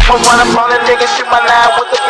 I'ma run up on a nigga, shoot my nine with the